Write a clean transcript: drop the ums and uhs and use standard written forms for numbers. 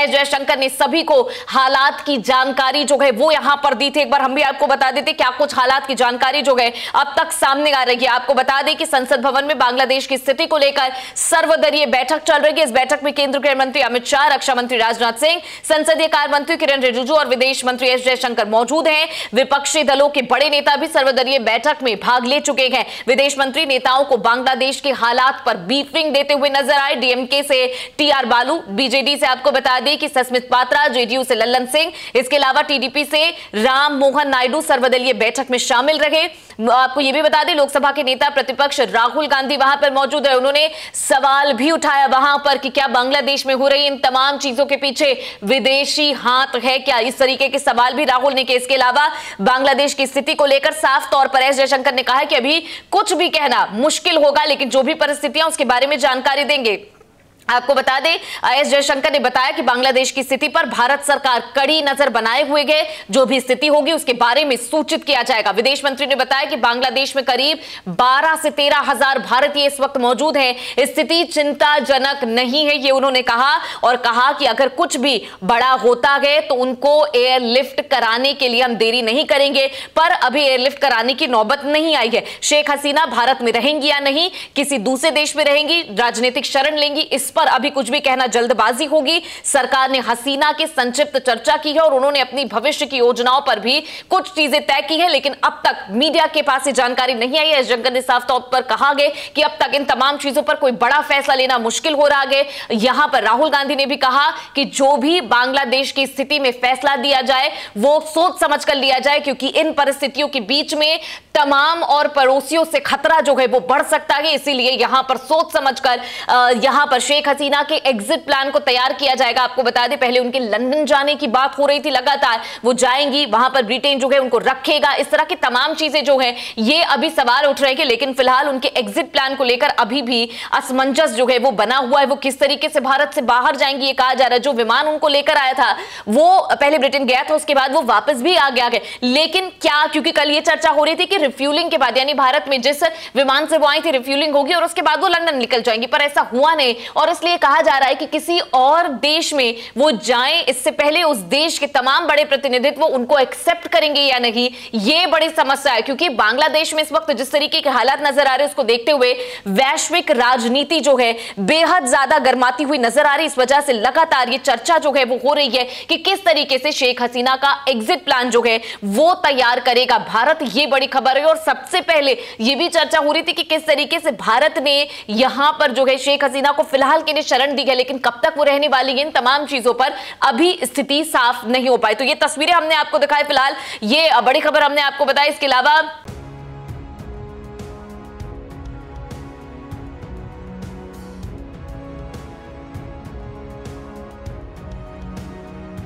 S Jaishankar ने सभी को हालात की जानकारी जो है वो यहां पर दी थी। एक बार हम भी आपको बता देते क्या कुछ हालात की जानकारी जो है अब तक सामने आ रही है। आपको बता दें कि संसद भवन में बांग्लादेश की स्थिति को लेकर सर्वदलीय बैठक चल रही है। इस बैठक में केंद्रीय गृह मंत्री अमित शाह, रक्षा मंत्री राजनाथ सिंह, संसदीय कार्य मंत्री किरण रिजिजू और विदेश मंत्री एस जयशंकर मौजूद हैं। विपक्षी दलों के बड़े नेता भी सर्वदलीय बैठक में भाग ले चुके हैं। विदेश मंत्री नेताओं को बांग्लादेश के हालात पर ब्रीफिंग देते हुए नजर आए। डीएमके से टीआर बालू, बीजेडी से आपको बता दें कि सस्मित पात्रा, जेडीयू से लल्लन सिंह, इसके अलावा टीडीपी से राम मोहन नायडू सर्वदलीय बैठक में शामिल रहे। आपको यह भी बता दें लोकसभा के नेता प्रतिपक्ष राहुल गांधी वहां पर मौजूद रहे। उन्होंने सवाल भी उठाया वहां पर कि क्या बांग्लादेश में हो रही इन तमाम चीजों के पीछे विदेशी हाथ है क्या, इस तरीके के सवाल भी राहुल ने किए। इसके अलावा बांग्लादेश की स्थिति को लेकर साफ तौर पर एस जयशंकर ने कहा कि अभी कुछ भी कहना मुश्किल होगा, लेकिन जो भी परिस्थितियां उसके बारे में जानकारी देंगे। आपको बता दें एस जयशंकर ने बताया कि बांग्लादेश की स्थिति पर भारत सरकार कड़ी नजर बनाए हुए है। जो भी स्थिति होगी उसके बारे में सूचित किया जाएगा। विदेश मंत्री ने बताया कि बांग्लादेश में करीब 12 से 13 हजार भारतीय इस वक्त मौजूद हैं। स्थिति चिंताजनक नहीं है, ये उन्होंने कहा और कहा कि अगर कुछ भी बड़ा होता है तो उनको एयरलिफ्ट कराने के लिए हम देरी नहीं करेंगे, पर अभी एयरलिफ्ट कराने की नौबत नहीं आई है। शेख हसीना भारत में रहेंगी या नहीं, किसी दूसरे देश में रहेंगी, राजनीतिक शरण लेंगी, इस पर अभी कुछ भी कहना जल्दबाजी होगी। सरकार ने हसीना की संक्षिप्त चर्चा की है और उन्होंने अपनी भविष्य की योजनाओं पर भी कुछ चीजें तय की है, लेकिन अब तक मीडिया के पास ये जानकारी नहीं आई है। एस जयशंकर ने साफ तौर पर कहा गया कि अब तक इन तमाम चीजों पर कोई बड़ा फैसला लेना मुश्किल हो रहा है। यहां पर राहुल गांधी ने भी कहा कि जो भी बांग्लादेश की स्थिति में फैसला दिया जाए वो सोच समझ कर लिया जाए, क्योंकि इन परिस्थितियों के बीच में तमाम और पड़ोसियों से खतरा जो है वो बढ़ सकता है। इसीलिए यहां पर सोच समझकर यहां पर शेख हसीना के एग्जिट प्लान को तैयार किया जाएगा। आपको बता दें पहले उनके लंदन जाने की बात हो रही थी, लगातार वो जाएंगी, वहां पर ब्रिटेन जो है उनको रखेगा, इस तरह की तमाम चीजें जो है ये अभी सवाल उठ रहे हैं। लेकिन फिलहाल उनके एग्जिट प्लान को लेकर अभी भी असमंजस जो है वो बना हुआ है। वो किस तरीके से भारत से बाहर जाएंगी ये कहा जा रहा है। जो विमान उनको लेकर आया था वो पहले ब्रिटेन गया था, उसके बाद वो वापस भी आ गया है। लेकिन क्या, क्योंकि कल ये चर्चा हो रही थी कि रिफ्यूलिंग के बाद यानी भारत में जिस विमान से वो आई थी रिफ्यूलिंग होगी और उसके बाद वो लंदन निकल जाएंगी, पर ऐसा हुआ नहीं और इसलिए कहा जा रहा है कि किसी और देश में वो जाएं, इससे पहले उस देश के तमाम बड़े प्रतिनिधित्व उनको एक्सेप्ट करेंगे या नहीं, ये बड़ी समस्या है। क्योंकि बांग्लादेश में इस वक्त जिस तरीके के हालात नजर आ रहे हैं उसको देखते हुए वैश्विक राजनीति जो है बेहद ज्यादा गर्माती हुई नजर आ रही है। इस वजह से लगातार ये चर्चा जो है वो हो रही है कि किस तरीके से शेख हसीना का एग्जिट प्लान जो है वो तैयार करेगा भारत, ये बड़ी खबर है। और सबसे पहले ये भी चर्चा हो रही थी कि किस तरीके से भारत ने यहां पर जो है शेख हसीना को फिलहाल के लिए शरण दी है, लेकिन कब तक वो रहने वाली है इन तमाम चीजों पर अभी स्थिति साफ नहीं हो पाई। तो ये तस्वीरें हमने आपको दिखाई, फिलहाल ये बड़ी खबर हमने आपको बताई। इसके अलावा